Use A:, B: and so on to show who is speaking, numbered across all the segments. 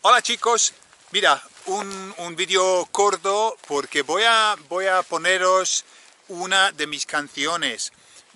A: Hola chicos, mira, un vídeo corto porque voy a poneros una de mis canciones,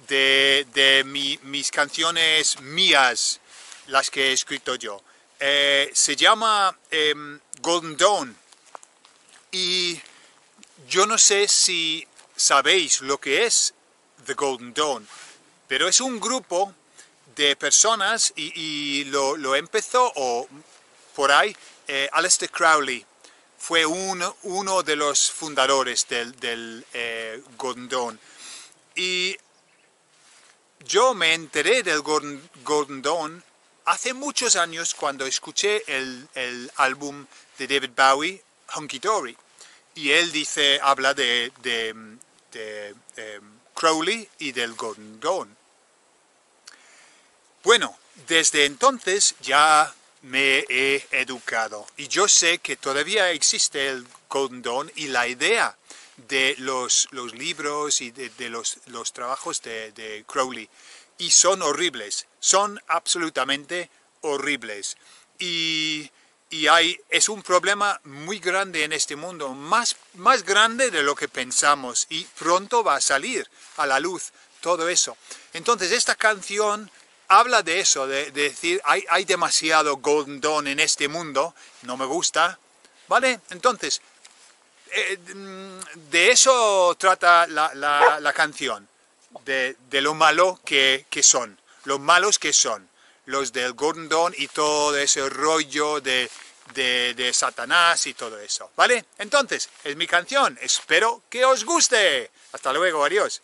A: mis canciones mías, las que he escrito yo. Se llama Golden Dawn y yo no sé si sabéis lo que es The Golden Dawn, pero es un grupo de personas y lo empezó por ahí Aleister Crowley. Fue uno de los fundadores del Golden Dawn. Y yo me enteré del Golden Dawn hace muchos años cuando escuché el álbum de David Bowie, Hunky Dory. Y él habla de Crowley y del Golden Dawn. Bueno, desde entonces ya me he educado y yo sé que todavía existe el Golden Dawn y la idea de los libros y de los trabajos de Crowley, y son horribles, son absolutamente horribles, y es un problema muy grande en este mundo, más grande de lo que pensamos, y pronto va a salir a la luz todo eso. Entonces esta canción habla de eso, de decir, hay demasiado Golden Dawn en este mundo, no me gusta, ¿vale? Entonces, de eso trata la canción, de lo malo que son, los malos que son, los del Golden Dawn y todo ese rollo de Satanás y todo eso, ¿vale? Entonces, es mi canción, espero que os guste. Hasta luego, adiós.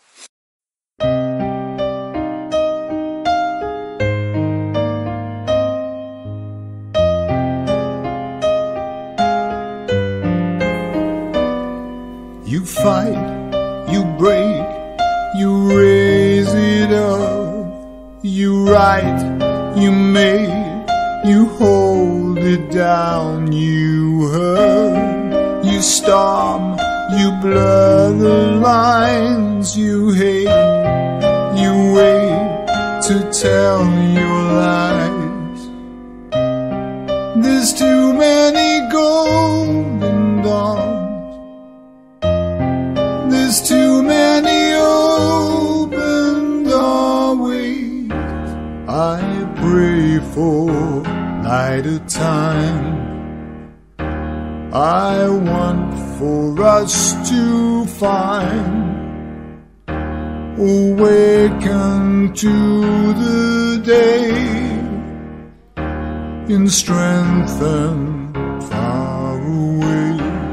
B: You fight, you break, you raise it up. You write, you make, you hold it down. You hurt, you storm, you blur the lines. You hate, you wait to tell your lies. There's too many golden dawns. There's too many open doorways. I pray for lighter time. I want for us to find awaken to the day in strength and far away.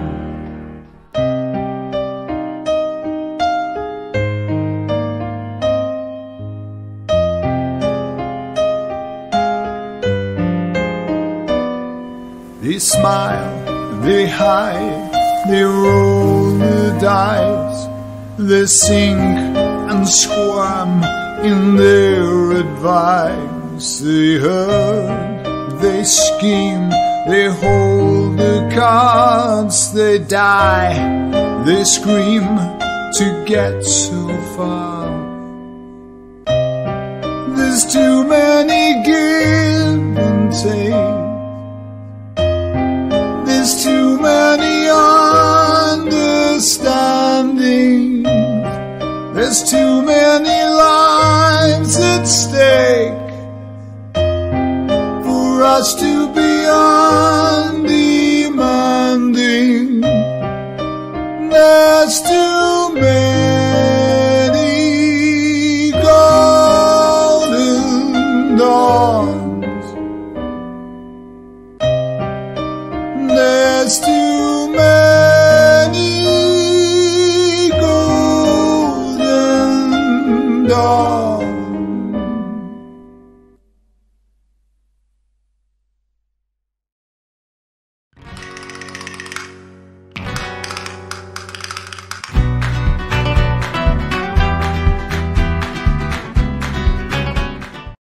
B: They smile, they hide, they roll the dice. They sink and squirm in their advice. They hurt, they scheme, they hold the cards. They die, they scream to get so far. There's too many give and take. There's too many understandings. There's too many lives at stake for us to be undemanding. There's too many golden dawns. There's too